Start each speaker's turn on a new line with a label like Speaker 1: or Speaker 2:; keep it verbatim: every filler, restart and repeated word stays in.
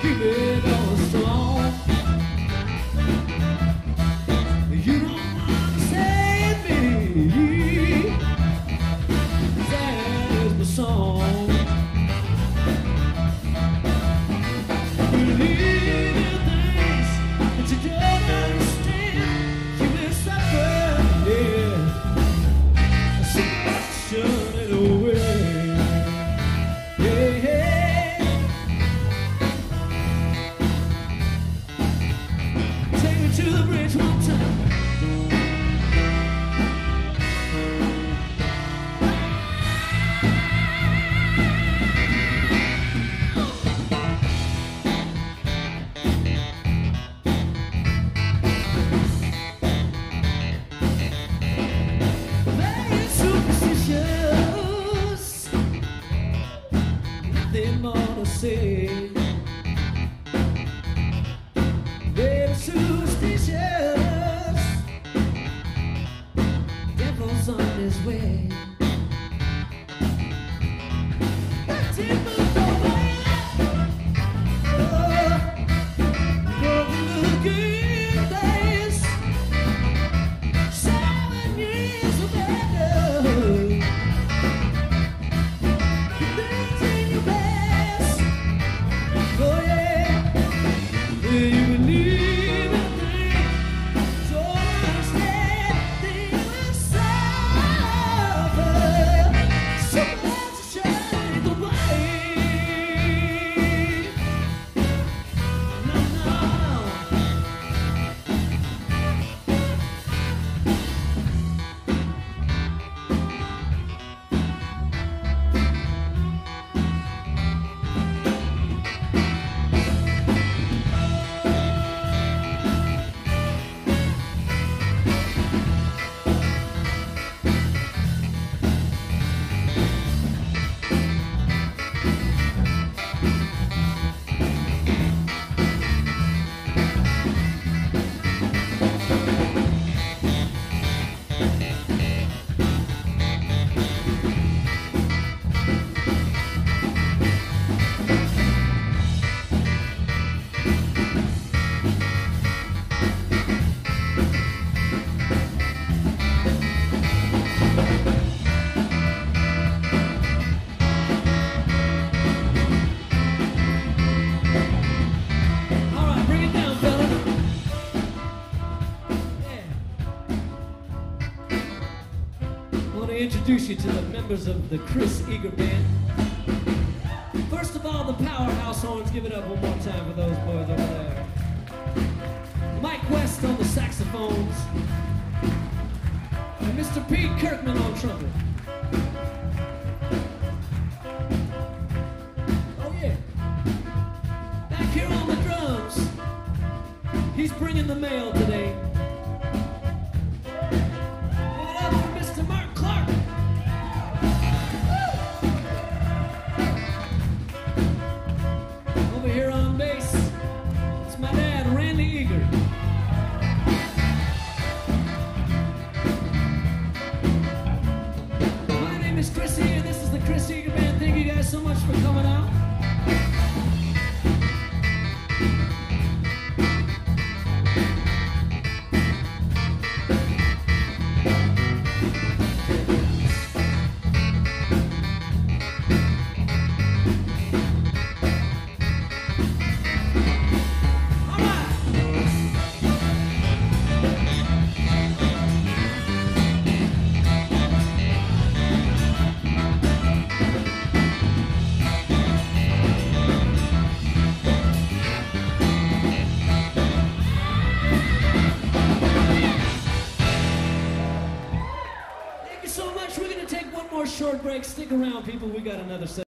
Speaker 1: keep it going strong. You don't understand me. That is my song. Believe in things that you don't understand. You will suffer, yeah. So shun it away. Yeah, yeah. Take me to the bridge one time. Say they're superstitious. Devil's on his way. The devil's away. Oh, the good days. Seven years of better. Things in your past. Oh yeah, you believe in things, don't understand things suffer. So let's shine the way. No, no, introduce you to the members of the Chris Eager Band. First of all, the powerhouse horns. Give it up one more time for those boys over there. Mike West on the saxophones. And Mister Pete Kirkman on trumpet. Oh yeah. Back here on the drums, he's bringing the mail today. Here on bass, it's my dad, Randy Eager. My name is Chris Eager, this is the Chris Eager Band. Thank you guys so much for coming out. Short break. Stick around, people. We got another set.